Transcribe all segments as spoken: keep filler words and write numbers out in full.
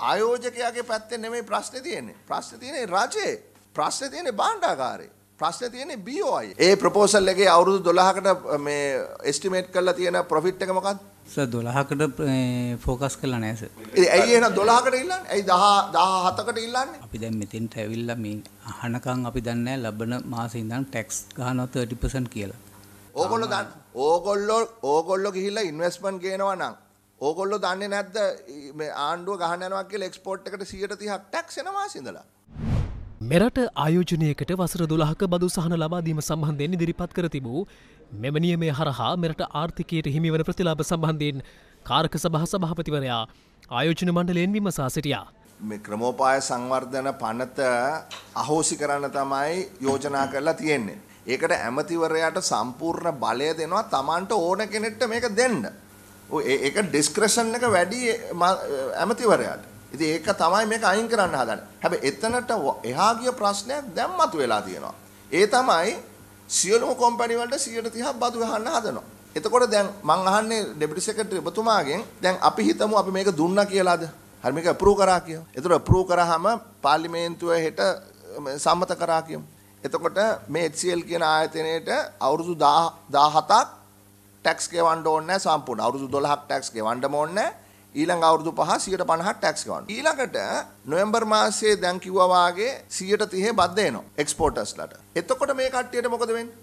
ආයෝජකයාගේ පැත්තේ නෙමෙයි ප්‍රශ්නේ තියෙන්නේ. ප්‍රශ්නේ තියෙන්නේ රජේ. ප්‍රශ්නේ තියෙන්නේ භාණ්ඩාගාරේ. ප්‍රශ්නේ තියෙන්නේ B O I. ඒ ප්‍රොපෝසල් එකේ අවුරුදු දොළහකට මේ එස්ටිමේට් කරලා තියෙන ප්‍රොෆිට් එක මොකක්ද? සර් දොළහකට ફોකස් කළා නෑ සර්. ඒ ඇයි එහෙනම් දොළහකට ඉල්ලන්නේ? ඇයි දහහතකට ඉල්ලන්නේ? අපි දැන් මෙතෙන්ට ඇවිල්ලා මේ අහනකම් අපි දන්නේ නෑ ලබන මාසේ ඉඳන් ටැක්ස් ගහනවා thirty percent කියලා. ඕගොල්ලෝ දන්න. ඕගොල්ලෝ ඕගොල්ලෝ ගිහිල්ලා ඉන්වෙස්ට්මන්ට් ගේනවා නම් ඕගොල්ලෝ දන්නේ නැද්ද මේ ආණ්ඩුව ගහන්න යනවා කියලා එක්ස්පෝර්ට් එකට one hundred thirty ටැක්ස් එනවා මාසෙ ඉඳලා. මෙරට ආයෝජනයකට වසර දොළහක බදු සහන ලබා දීම සම්බන්ධයෙන් ඉදිරිපත් කර තිබූ මෙම නියමය හරහා මෙරට ආර්ථිකයට හිමිවන ප්‍රතිලාභ සම්බන්ධයෙන් කාරක සභා සභාපතිවරයා ආයෝජන මණ්ඩලයෙන් විමසා සිටියා. මේ ක්‍රමෝපාය සංවර්ධන පනත අහෝසි කරන්න තමයි යෝජනා කරලා තියෙන්නේ. ඒකට ඇමතිවරයාට සම්පූර්ණ බලය දෙනවා Tamanට ඕන කෙනෙක්ට මේක දෙන්න. ඔය ඒක ඩිස්ක්‍රෙෂන් එක වැඩි ඇමතිවරයාට. ඉතින් ඒක තමයි මේක අයින් කරන්න හදන්නේ. හැබැයි එතනට එහා ගිය ප්‍රශ්නයක් දැන් මතුවලා තියෙනවා. ඒ තමයි සියලුම කම්පැනි වලට one hundred thirty බදු ගහන්න හදනවා. එතකොට දැන් මම අහන්නේ ඩෙපිටි සෙක්‍රටරි ඔබතුමාගෙන් දැන් අපි හිතමු අපි මේක දුන්නා කියලාද? හරි මේක අප්‍රූව් කරා කියමු. එතකොට අප්‍රූව් කරාම පාර්ලිමේන්තුව හෙට සම්මත කරා කියමු. එතකොට මේ H C L කියන ආයතනයේට අවුරුදු දහහතක් ටැක්ස් ගෙවන්න ඕනේ නැහැ සම්පූර්ණ. අවුරුදු දොළහක් ටැක්ස් ගෙවන්න ඕනේ නැහැ. ඊළඟ අවුරුදු පහ one hundred fifty ටැක්ස් ගෙවන්න. ඊළඟට නොවැම්බර් මාසයේ දැන් කිව්වා වාගේ one hundred thirty බද්ද එනවා එක්ස්පෝර්ටර්ස්ලාට. එතකොට මේ කට්ටියට මොකද වෙන්නේ?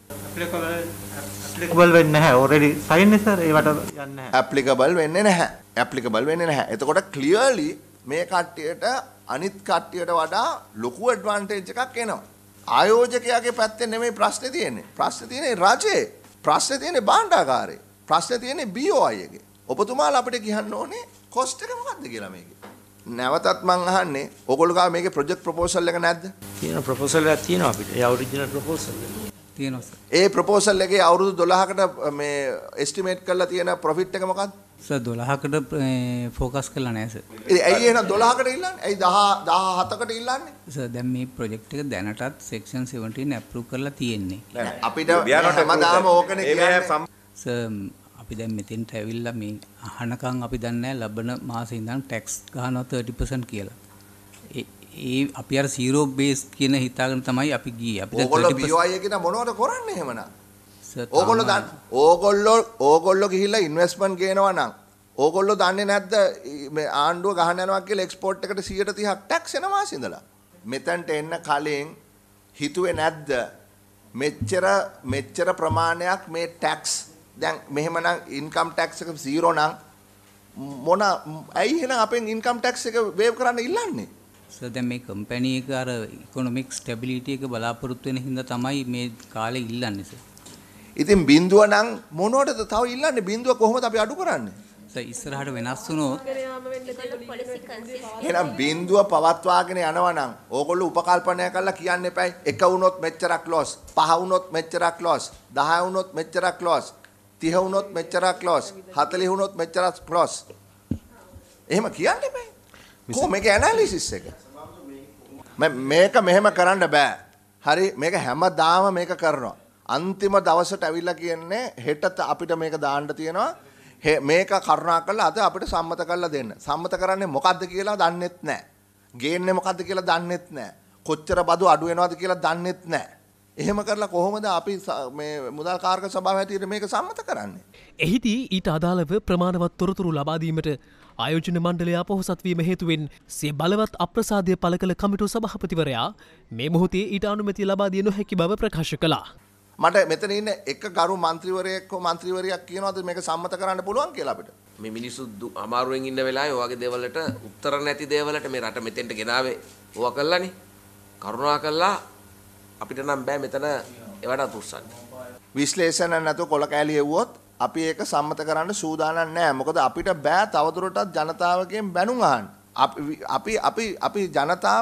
ඇප්ලිකබල් වෙන්නේ නැහැ. ඔල්රෙඩි සයින් නේ සර්. ඒවට යන්නේ නැහැ. ඇප්ලිකබල් වෙන්නේ නැහැ. ඇප්ලිකබල් වෙන්නේ නැහැ. එතකොට ක්ලියර්ලි මේ කට්ටියට අනිත් කට්ටියට වඩා ලොකු ඇඩ්වාන්ටේජ් එකක් එනවා. ආයෝජකයාගේ පැත්තේ නෙමෙයි ප්‍රශ්නේ තියෙන්නේ. ප්‍රශ්නේ තියෙන්නේ රජේ. ප්‍රශ්නේ තියෙන්නේ භාණ්ඩාගාරේ. ප්‍රශ්නේ තියෙන්නේ B O I එකේ. ඔබතුමාලා අපිට කියන්න ඕනේ කොස්ට් එක මොකක්ද කියලා මේකේ. නැවතත් මම අහන්නේ ඕගොල්ලෝ ගාව මේකේ ප්‍රොජෙක්ට් ප්‍රොපෝසල් එක නැද්ද? තියෙන ප්‍රොපෝසල් එකක් තියෙනවා අපිට. ඒ ඔරිජිනල් ප්‍රොපෝසල් එක. තියෙනවා සර්. ඒ ප්‍රොපෝසල් එකේ අවුරුදු දොළහකට මේ එස්ටිමේට් කරලා තියෙන ප්‍රොෆිට් එක මොකක්ද? සර් දොළහකට ફોකස් කළා නෑ සර්. ඒ ඇයි එහෙනම් දොළහකට ඉල්ලන්නේ? ඇයි දහහතකට ඉල්ලන්නේ? සර් දැන් මේ ප්‍රොජෙක්ට් එක දැනටත් සෙක්ෂන් seventeen අප්‍රූව් කරලා තියෙන්නේ. අපිට හැමදාම ඕකනේ කියන්නේ. සර් අපි දැන් මෙතෙන්ට ඇවිල්ලා මේ අහනකම් අපි දන්නේ නැහැ ලබන මාසේ ඉඳන් ටැක්ස් ගහනවා thirty percent කියලා. ඒ ඒ අපි අර zero base කියන හිතාගෙන තමයි අපි ගියේ. අපිට ඕගොල්ලෝ B O I එකේ මොනවද කරන්නේ එහෙමනම්? ඕගොල්ලෝ දන්න ඕගොල්ලෝ ඕගොල්ලෝ ගිහිල්ලා ඉන්වෙස්ට්මන්ට් ගේනවා නම් ඕගොල්ලෝ දන්නේ නැද්ද මේ ආණ්ඩුව ගහන්න යනවා කියලා එක්ස්පෝර්ට් එකට one hundred thirty ටැක්ස් එනවා මාසෙ ඉඳලා. මෙතනට එන්න කලින් හිතුවේ නැද්ද මෙච්චර මෙච්චර ප්‍රමාණයක් මේ ටැක්ස් දැන් මෙහෙමනම් ඉන්කම් ටැක්ස් එක zero නම් මොන ඇයි එහෙනම් අපෙන් ඉන්කම් ටැක්ස් එක වේව් කරන්න ඉල්ලන්නේ? සර් දැන් මේ කම්පැනි එක අර ඉකොනොමික් ස්ටැබිලිටි එක බලාපොරොත්තු වෙන හින්දා තමයි මේ කාලේ ඉල්ලන්නේ සර්. ඉතින් බින්දුව නම් මොනවටද තව ඉල්ලන්නේ? බින්දුව කොහොමද අපි අඩු කරන්නේ? සර් ඉස්සරහට වෙනස් වුණොත් එහෙනම් බින්දුව පවත්වාගෙන යනවා නම් ඕගොල්ලෝ උපකල්පනය කරලා කියන්න එපායි. එක වුණොත් මෙච්චරක් ලොස්, පහ වුණොත් මෙච්චරක් ලොස්, දහ වුණොත් මෙච්චරක් ලොස්, තිහ වුණොත් මෙච්චරක් ලොස්, හතළිස් වුණොත් මෙච්චරක් ලොස්. එහෙම කියන්න එපායි. කොහොම මේක ඇනලිසිස් එක? මේක මෙහෙම කරන්න බෑ. හරි මේක හැමදාම මේක කරනවා. අන්තිම දවසට ඇවිල්ලා කියන්නේ හෙට අපිට මේක දාන්න තියෙනවා. මේක කරුණා කරලා අද අපිට සම්මත කරලා දෙන්න. සම්මත කරන්නේ මොකද්ද කියලා දන්නෙත් නැහැ. ගේන්නේ මොකද්ද කියලා දන්නෙත් නැහැ. කොච්චර බදු අඩු වෙනවද කියලා දන්නෙත් නැහැ. එහෙම කරලා කොහොමද අපි මේ මුදල් කාරක සභාව හැටියට මේක සම්මත කරන්නේ? එහිදී ඊට අදාළව ප්‍රමාණවත් තොරතුරු ලබා දීමට ආයෝජන මණ්ඩලය අපොහොසත් වීම හේතුවෙන් සිය බලවත් අප්‍රසාදය පළ කළ කමිටු සභාපතිවරයා මේ මොහොතේ ඊට අනුමැතිය ලබා දිය නොහැකි බව ප්‍රකාශ කළා. මට මෙතන ඉන්න එක ගරු මන්ත්‍රීවරයෙක් හෝ මන්ත්‍රීවරියක් කියනවාද මේක සම්මත කරන්න පුළුවන් කියලා අපිට? මේ මිනිස්සු අමාරුවෙන් ඉන්න වෙලාවේ ඔය වගේ දේවල්වලට උත්තර නැති දේවල්වලට මේ රට මෙතෙන්ට ගෙනාවේ ඕවා කළානේ. කරුණා කළා අපිට නම් බෑ මෙතන ඒවට උත්සන්න. විශ්ලේෂණ නැතුව කොල කෑලි එව්වොත් අපි ඒක සම්මත කරන්න සූදානම් නැහැ. මොකද අපිට බෑ තවදුරටත් ජනතාවගෙන් බැනුම් අහන්න. අපි අපි අපි ජනතාව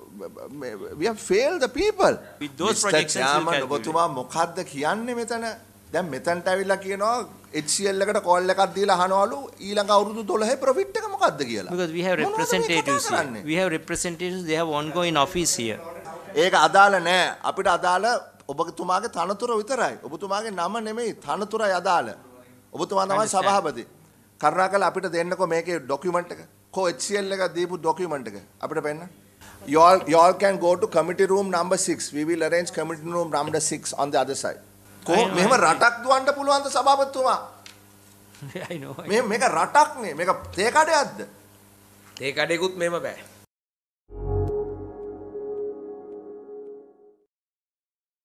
we have failed the people. With those projections ඔබතුමා මොකද්ද කියන්නේ මෙතන? දැන් මෙතනට ඇවිල්ලා කියනවා H C L එකට කෝල් එකක් දීලා අහනවලු ඊළඟ අවුරුදු දොළහේ ප්‍රොෆිට් එක මොකද්ද කියලා. Because we have representatives here. We have representatives, they have ongoing office here. ඒක අදාළ නෑ. අපිට අදාළ ඔබතුමාගේ තනතුර විතරයි. ඔබතුමාගේ නම නෙමෙයි තනතුරයි අදාළ. ඔබතුමා තමයි සභාපති. කරුණාකරලා අපිට දෙන්නකෝ මේකේ ડોකියුමන්ට් එක. කො H C L එක දීපු document එක අපිට පෙන්න. You all, you all can go to committee room number six. We will arrange committee room number six on the other side. කො මෙහෙම රටක් දුවන්න පුළුවන්ද සභාපතිතුමා? I know. මේ මේක රටක් නේ. මේක තේ කඩයක්ද? තේ කඩේකුත් මෙහෙම බෑ.